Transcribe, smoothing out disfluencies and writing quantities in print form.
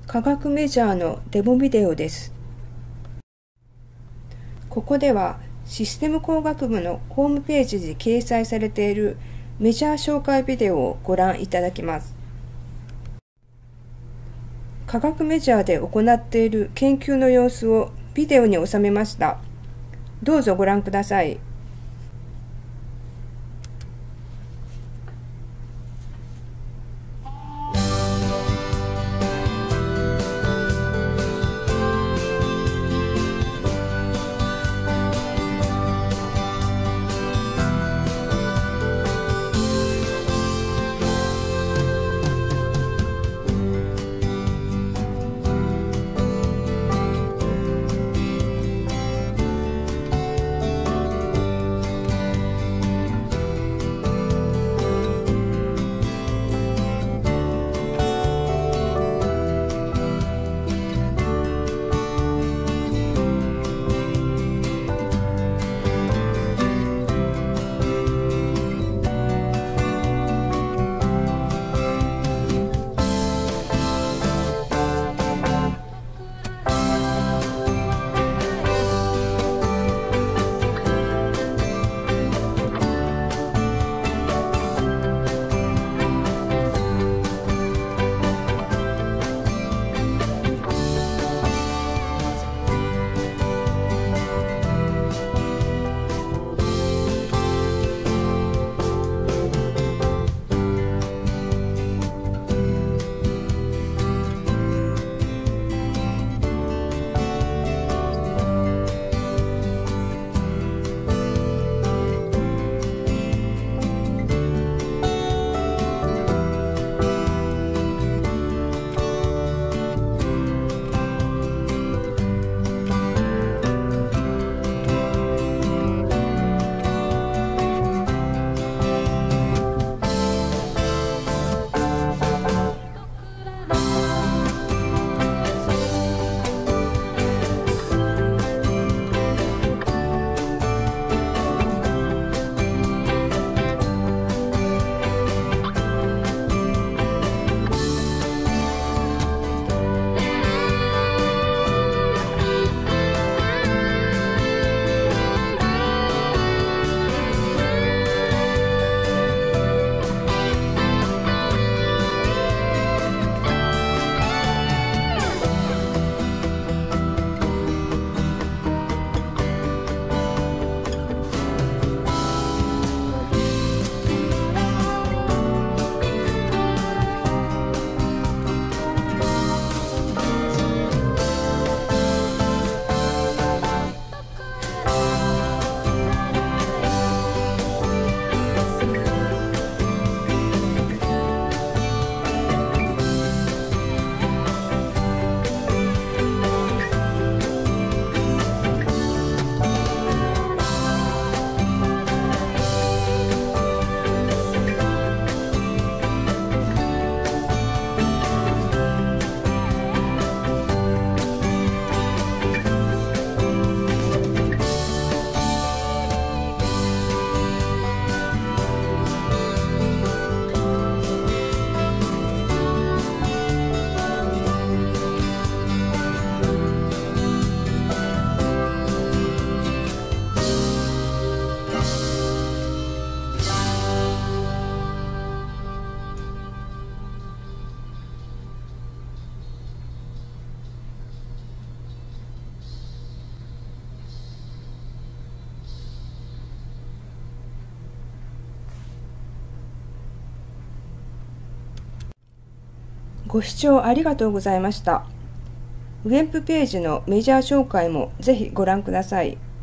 化学メジャーのデモビデオです。ここではシステム工学部のホームページで掲載されているメジャー紹介ビデオをご覧いただきます。化学メジャーで行っている研究の様子をビデオに収めました。どうぞご覧ください。ご視聴ありがとうございました。ウェブページのメジャー紹介もぜひご覧ください。